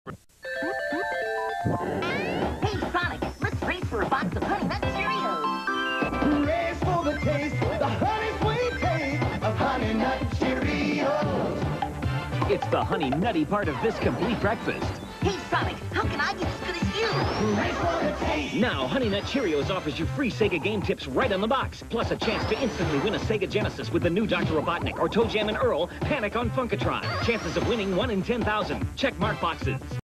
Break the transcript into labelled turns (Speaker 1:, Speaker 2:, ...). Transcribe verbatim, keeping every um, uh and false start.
Speaker 1: Hey, Sonic, let's race for a box of Honey Nut Cheerios.
Speaker 2: Race for the taste, the honey sweet taste of Honey Nut Cheerios.
Speaker 3: It's the honey nutty part of this complete breakfast.
Speaker 1: Hey, Sonic, how can I get as good as you?
Speaker 2: Race for the taste.
Speaker 3: Now, Honey Nut Cheerios offers you free Sega game tips right on the box, plus a chance to instantly win a Sega Genesis with the new Doctor Robotnik or Toe Jam and Earl Panic on Funkatron. Chances of winning one in ten thousand. Check mark boxes.